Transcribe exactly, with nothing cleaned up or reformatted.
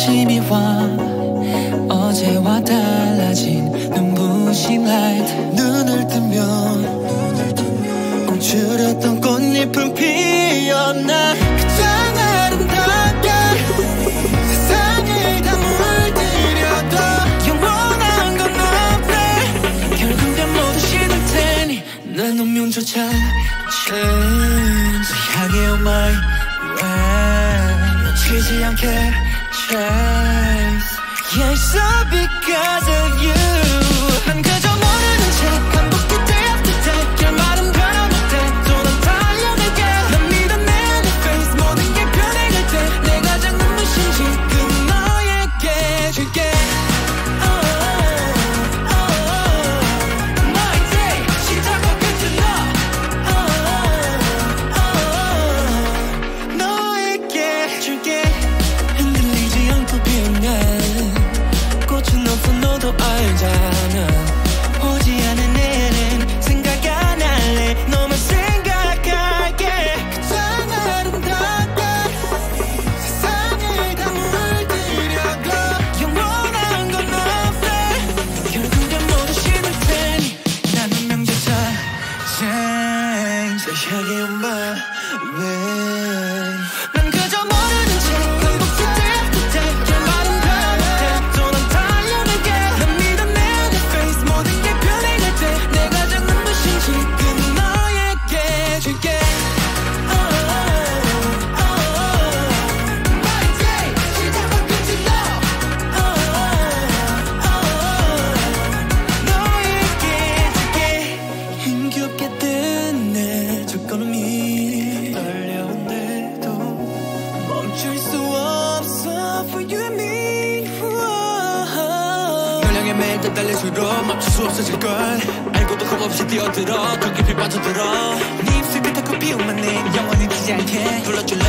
아침이 와 어제와 달라진 눈부신 light. 눈을 뜨면 움츠렸던 꽃잎은 피었나. 그저 아름답게 세상을 다 물들여도 영원한 건 없네. 결국엔 모두 시들 테니 난 운명조차 change 향해 on my way. 놓치지 않게 chase. Yeah, it's all because of you. 난 그저 모르는 채 반복해 day after day. 결말은 변함없대. 또 난 달려갈게. 난 믿어 내 안의 face. 모든 게 변해갈 때 내가 가장 눈부신 지금 너에게 줄게. Oh, oh, oh. My day 시작과 끝은 너. Oh, oh, oh. 너에게 줄게. 흔들리지 않고 피어난 꽃은 없어 너도 알잖아. 오지 않은 내일은 생각 안 할래. 너만 생각할게. 그저 아름답게 세상을 다 물들여도 영원한 건 없대. 결국엔 모두 시들 테니 난 운명조차 change 향해 on my way. 난 그저 모르는 채 반복해 day after day. 결말은 변함없대. 또 난 달려갈게. 난 믿어 내 안의 face. 모든 게 변해갈 때 내가 가장 눈부신 지금 너에게 줄게. Oh, oh, oh. My day 시작과 끝은 너. Oh, oh, oh. 너에게 줄게. 힘겹게 뜬 내 첫걸음이 떨려온데도 멈출 수 없어 for you and me. 우와. 현량의 매일 더 달릴수록 멈출 수 없어질걸. 알고도 겁없이 뛰어들어 더 깊이 빠져들어. 네 입술 끝에 꽃 피우면 내 영원히 지지 않게 불러줄래